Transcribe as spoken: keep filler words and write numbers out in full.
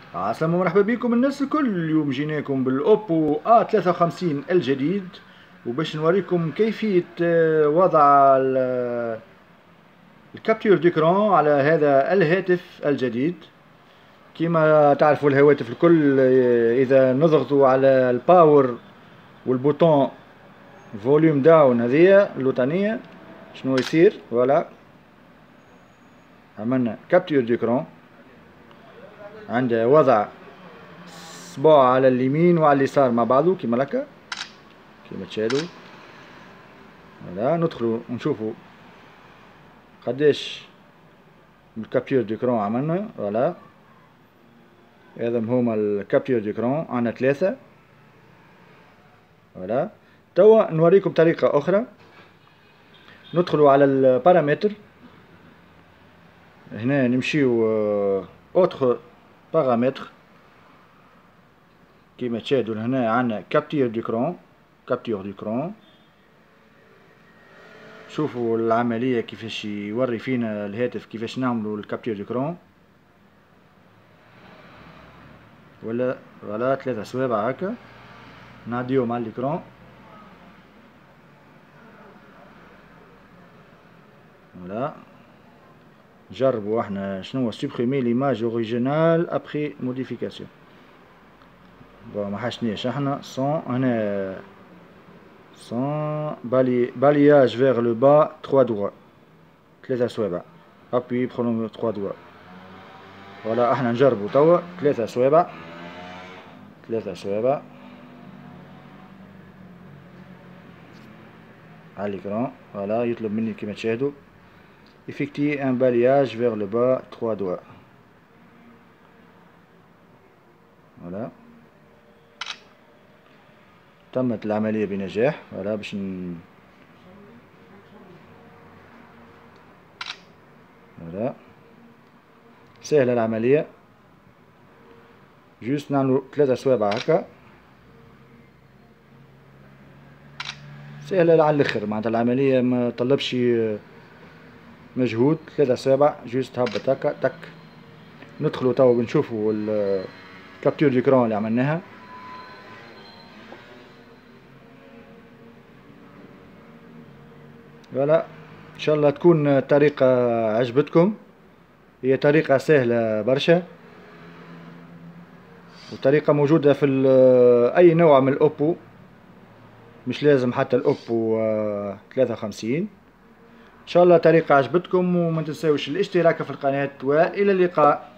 عسلامة ومرحبا بكم الناس الكل. اليوم جيناكم بالاوبو ا ثلاثة وخمسين الجديد، وباش نوريكم كيفية آه، وضع الكابتور ديكرون على هذا الهاتف الجديد. كما تعرفوا الهواتف الكل آه، اذا نضغطوا على الباور والبوتون فوليوم داون هذه اللوطانية شنو يصير؟ فوالا عملنا كابتور ديكرون، عنده وضع صباع على اليمين وعلى اليسار مع بعضه كيما هكا كيما تشاهدوا. هلا ندخلوا نشوفوا قداش الكابتور ديكرون عملنا. فوالا هذا هما الكابتور ديكرون، عندنا ثلاثة. فوالا توا نوريكم طريقة أخرى. ندخلوا على البارامتر، هنا نمشيو اوتر بارامتر كيما تشاهدوا. هنا عندنا كابتور ديكرون، كابتور ديكرون. شوفوا العملية كيفاش يوري فينا الهاتف كيفاش نعملوا الكابتور ديكرون. ولا ولا ثلاثة صوابع هكا نعديو مع الإكران. ولا نجربوا احنا شنو سوبريمي ليماج اوريجينال ابخي موديفيكاسيون. بون ما حشنيش احنا سون هنا سون بالي بالياج فيغ لو با تخوا دوا ثلاثة صوابع ابي برونو تخوا دوا. ولا احنا نجربوا توا ثلاثة صوابع ثلاثة صوابع على l'écran. Voilà, يطلب مني كما تشاهدوا effectuer un balayage vers le bas trois doigts. Voilà, تمت العملية بنجاح. voilà باش ن... voilà سهلة العملية، جوست نعملو ثلاثة صوابع هكا، سهلة على الاخر معناتها العملية ما طلبش مجهود. ثلاثة صوابع جوست هبط هكا تك. ندخلوا توا بنشوفوا الكابتور ديكرون اللي عملناها. فوالا ان شاء الله تكون الطريقة عجبتكم. هي طريقة سهلة برشا، وطريقة موجودة في اي نوع من الاوبو، مش لازم حتى الاوبو ثلاثة وخمسين. ان شاء الله طريقة عجبتكم، وما تنساوش الاشتراك في القناة، والى اللقاء.